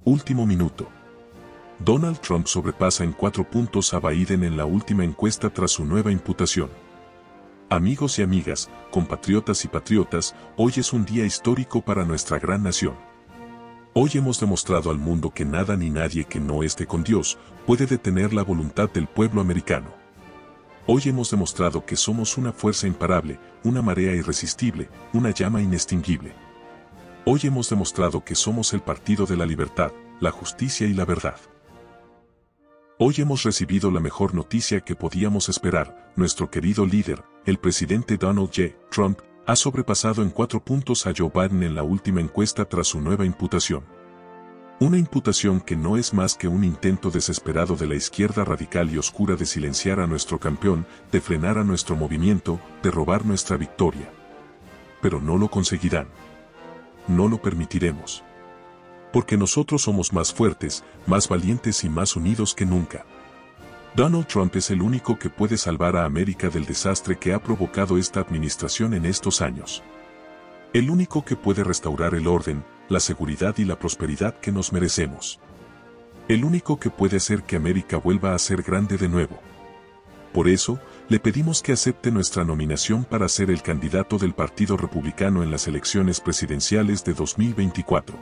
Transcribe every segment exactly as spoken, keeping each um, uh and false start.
Último minuto. Donald Trump sobrepasa en cuatro puntos a Biden en la última encuesta tras su nueva imputación. Amigos y amigas, compatriotas y patriotas, hoy es un día histórico para nuestra gran nación. Hoy hemos demostrado al mundo que nada ni nadie que no esté con Dios puede detener la voluntad del pueblo americano. Hoy hemos demostrado que somos una fuerza imparable, una marea irresistible, una llama inextinguible. Hoy hemos demostrado que somos el partido de la libertad, la justicia y la verdad. Hoy hemos recibido la mejor noticia que podíamos esperar: nuestro querido líder, el presidente Donald J. Trump, ha sobrepasado en cuatro puntos a Joe Biden en la última encuesta tras su nueva imputación. Una imputación que no es más que un intento desesperado de la izquierda radical y oscura de silenciar a nuestro campeón, de frenar a nuestro movimiento, de robar nuestra victoria. Pero no lo conseguirán. No lo permitiremos. Porque nosotros somos más fuertes, más valientes y más unidos que nunca. Donald Trump es el único que puede salvar a América del desastre que ha provocado esta administración en estos años. El único que puede restaurar el orden, la seguridad y la prosperidad que nos merecemos. El único que puede hacer que América vuelva a ser grande de nuevo. Por eso, le pedimos que acepte nuestra nominación para ser el candidato del Partido Republicano en las elecciones presidenciales de dos mil veinticuatro.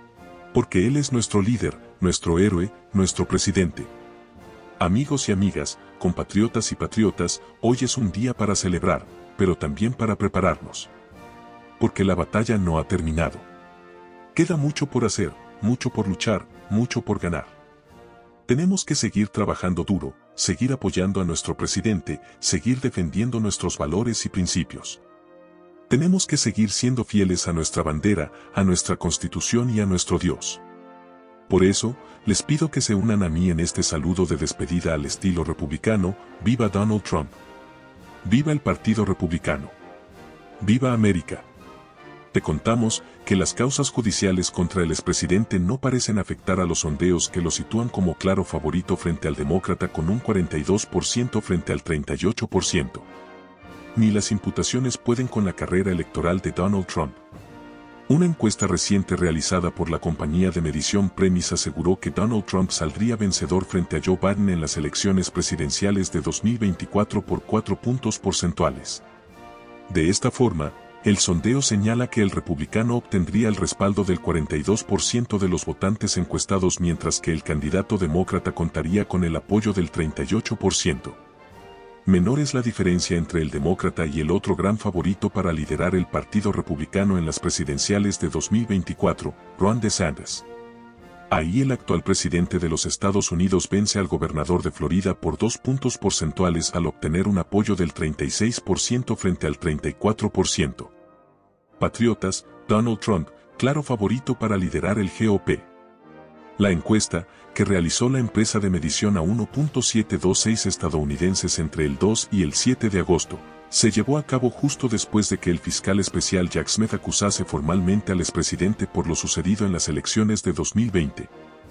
Porque Él es nuestro líder, nuestro héroe, nuestro presidente. Amigos y amigas, compatriotas y patriotas, hoy es un día para celebrar, pero también para prepararnos. Porque la batalla no ha terminado. Queda mucho por hacer, mucho por luchar, mucho por ganar. Tenemos que seguir trabajando duro, seguir apoyando a nuestro presidente, seguir defendiendo nuestros valores y principios. Tenemos que seguir siendo fieles a nuestra bandera, a nuestra Constitución y a nuestro Dios. Por eso, les pido que se unan a mí en este saludo de despedida al estilo republicano: ¡Viva Donald Trump! ¡Viva el Partido Republicano! ¡Viva América! Te contamos que las causas judiciales contra el expresidente no parecen afectar a los sondeos que lo sitúan como claro favorito frente al demócrata con un cuarenta y dos por ciento frente al treinta y ocho por ciento. Ni las imputaciones pueden con la carrera electoral de Donald Trump. Una encuesta reciente realizada por la compañía de medición Premis aseguró que Donald Trump saldría vencedor frente a Joe Biden en las elecciones presidenciales de dos mil veinticuatro por cuatro puntos porcentuales. De esta forma, el sondeo señala que el republicano obtendría el respaldo del cuarenta y dos por ciento de los votantes encuestados, mientras que el candidato demócrata contaría con el apoyo del treinta y ocho por ciento. Menor es la diferencia entre el demócrata y el otro gran favorito para liderar el Partido Republicano en las presidenciales de dos mil veinticuatro, Ron DeSantis. Ahí el actual presidente de los Estados Unidos vence al gobernador de Florida por dos puntos porcentuales al obtener un apoyo del treinta y seis por ciento frente al treinta y cuatro por ciento. Patriotas, Donald Trump, claro favorito para liderar el G O P. La encuesta, que realizó la empresa de medición a uno punto setecientos veintiséis estadounidenses entre el dos y el siete de agosto, se llevó a cabo justo después de que el fiscal especial Jack Smith acusase formalmente al expresidente por lo sucedido en las elecciones de dos mil veinte.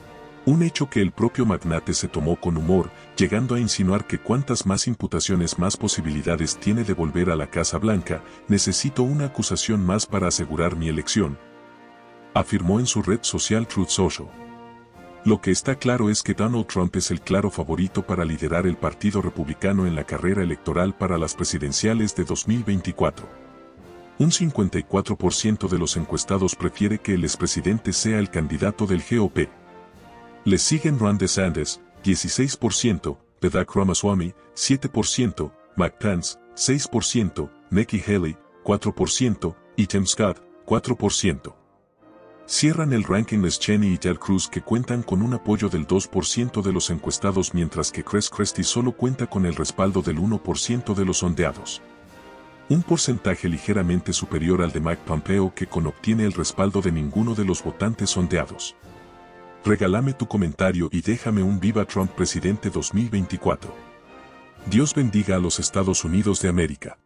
Un hecho que el propio magnate se tomó con humor, llegando a insinuar que cuantas más imputaciones más posibilidades tiene de volver a la Casa Blanca. Necesito una acusación más para asegurar mi elección, afirmó en su red social Truth Social. Lo que está claro es que Donald Trump es el claro favorito para liderar el Partido Republicano en la carrera electoral para las presidenciales de dos mil veinticuatro. Un cincuenta y cuatro por ciento de los encuestados prefiere que el expresidente sea el candidato del G O P. Le siguen Ron DeSantis, dieciséis por ciento, Vivek Ramaswamy, siete por ciento, Mike Pence, seis por ciento, Nikki Haley, cuatro por ciento, y Tim Scott, cuatro por ciento. Cierran el ranking Liz Cheney y Ted Cruz, que cuentan con un apoyo del dos por ciento de los encuestados, mientras que Chris Christie solo cuenta con el respaldo del uno por ciento de los sondeados. Un porcentaje ligeramente superior al de Mike Pompeo, que con obtiene el respaldo de ninguno de los votantes sondeados. Regálame tu comentario y déjame un Viva Trump Presidente dos mil veinticuatro. Dios bendiga a los Estados Unidos de América.